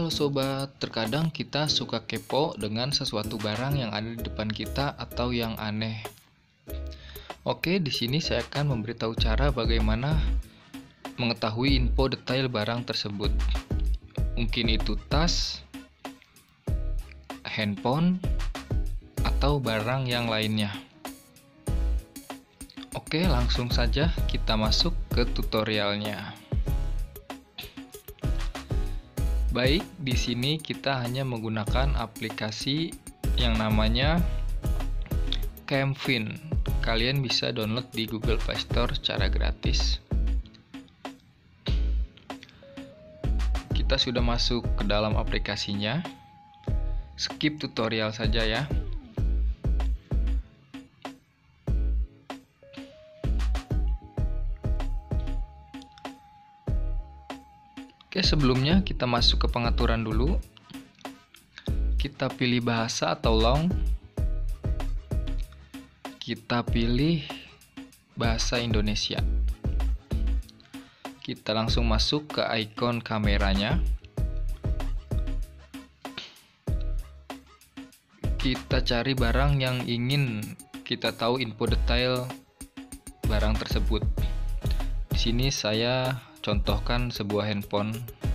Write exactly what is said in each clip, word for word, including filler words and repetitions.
Halo sobat, terkadang kita suka kepo dengan sesuatu barang yang ada di depan kita atau yang aneh. Oke, di sini saya akan memberitahu cara bagaimana mengetahui info detail barang tersebut. Mungkin itu tas, handphone, atau barang yang lainnya. Oke, langsung saja kita masuk ke tutorialnya. Baik, di sini kita hanya menggunakan aplikasi yang namanya Camfin. Kalian bisa download di Google Play Store secara gratis. Kita sudah masuk ke dalam aplikasinya. Skip tutorial saja ya. Oke, sebelumnya kita masuk ke pengaturan dulu. Kita pilih bahasa atau long. Kita pilih bahasa Indonesia. Kita langsung masuk ke icon kameranya. Kita cari barang yang ingin kita tahu info detail barang tersebut. Di sini saya contohkan sebuah handphone.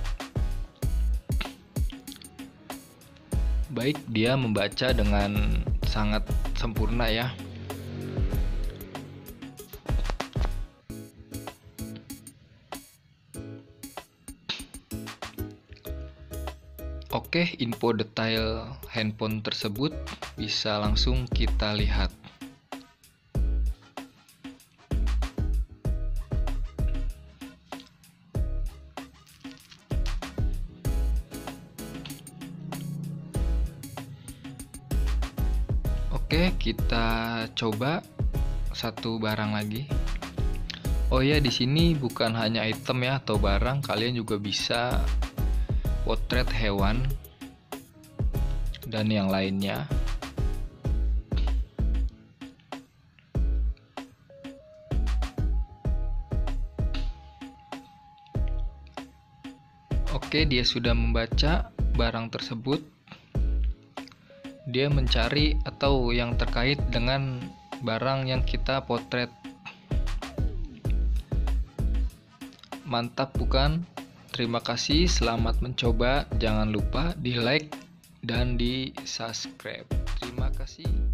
Baik, dia membaca dengan sangat sempurna ya. Oke, info detail handphone tersebut bisa langsung kita lihat. Oke, kita coba satu barang lagi. Oh ya, di sini bukan hanya item ya atau barang, kalian juga bisa potret hewan dan yang lainnya. Oke, dia sudah membaca barang tersebut. Dia mencari atau yang terkait dengan barang yang kita potret. Mantap bukan? Terima kasih, selamat mencoba. Jangan lupa di like dan di subscribe. Terima kasih.